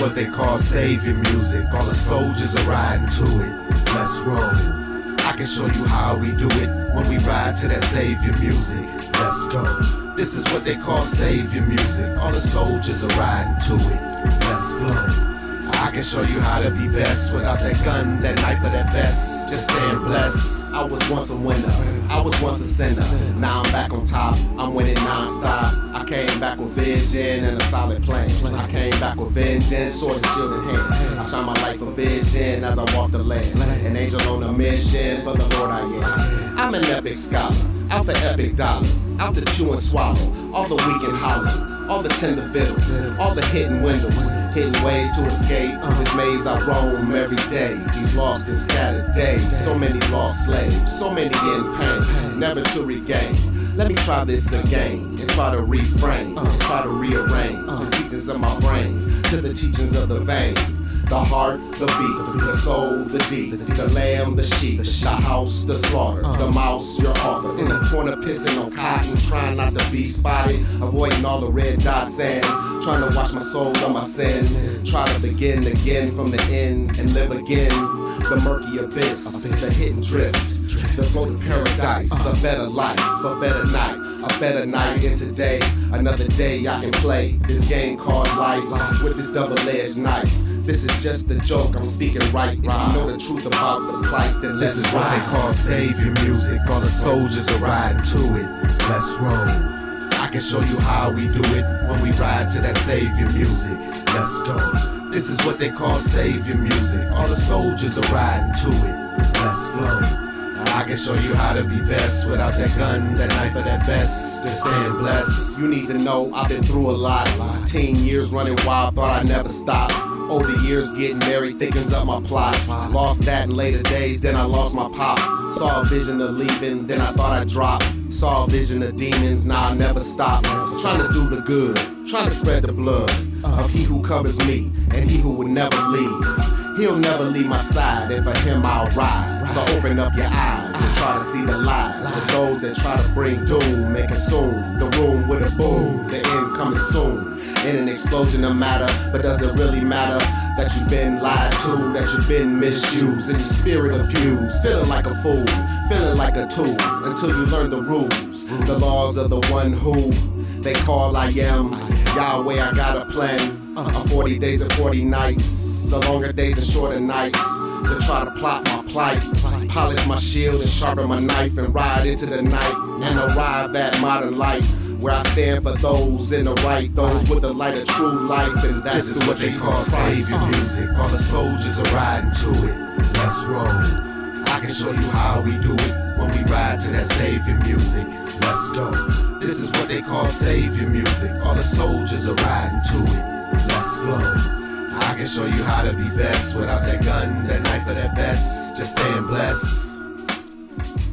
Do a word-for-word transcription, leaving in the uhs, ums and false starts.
what they call savior music. All the soldiers are riding to it. Let's roll. I can show you how we do it when we ride to that savior music. Let's go. This is what they call savior music. All the soldiers are riding to it. Let's flow. I can show you how to be best without that gun, that knife, or that vest. Just staying blessed. I was once a winner. I was once a sinner. Now I'm back on top. I'm winning non-stop. I came back with vision and a solid plan. I came back with vengeance, sword and shield in hand. I shine my light for vision as I walk the land. An angel on a mission for the Lord I am. I'm an epic scholar, out for epic dollars, out to chew and swallow, all the weak and hollow, all the tender vittles, all the hidden windows, hidden ways to escape. This maze I roam every day, these lost and scattered days. So many lost slaves, so many in pain, never to regain. Let me try this again and try to reframe, and try to rearrange the teachings of my brain to the teachings of the vein. The heart, the beat, the soul, the deep, the lamb, the sheep, the house, the slaughter, the mouse, your author. In the corner pissing on cotton, trying not to be spotted, avoiding all the red dots and trying to wash my soul of my sins. Try to begin again from the end and live again. The murky abyss, the hidden drift, the flow to paradise, a better life, a better night, a better night in today. Another day I can play this game called life with this double-edged knife. This is just a joke, I'm speaking right. If you know the truth about the fight, then let's This is what ride. They call savior music. All the soldiers are riding to it. Let's roll. I can show you how we do it when we ride to that savior music. Let's go. This is what they call savior music. All the soldiers are riding to it. Let's flow. I can show you how to be best without that gun, that knife, or that vest. Just staying blessed. You need to know I've been through a lot. Teen years running wild, thought I'd never stop. Older years getting married, thickens up my plot. Lost that in later days, then I lost my pop. Saw a vision of leaving, then I thought I'd drop. Saw a vision of demons, now I never stop. Trying to do the good, trying to spread the blood of he who covers me and he who will never leave. He'll never leave my side, and for him I'll ride. So open up your eyes and try to see the lies of those that try to bring doom and consume the room with a boom. The end coming soon. In an explosion of matter, but does it really matter that you've been lied to, that you've been misused, in your spirit abused, feeling like a fool, feeling like a tool, until you learn the rules, the laws of the one who they call I am. Yahweh, I got a plan, uh, forty days and forty nights, the longer days and shorter nights, to try to plot my plight, polish my shield and sharpen my knife and ride into the night and arrive at modern life. Where I stand for those in the right, those with the light of true life, and that's this is what they call savior music. All the soldiers are riding to it. Let's roll. I can show you how we do it when we ride to that savior music. Let's go. This is what they call savior music. All the soldiers are riding to it. Let's flow. I can show you how to be best without that gun, that knife, or that vest. Just staying blessed.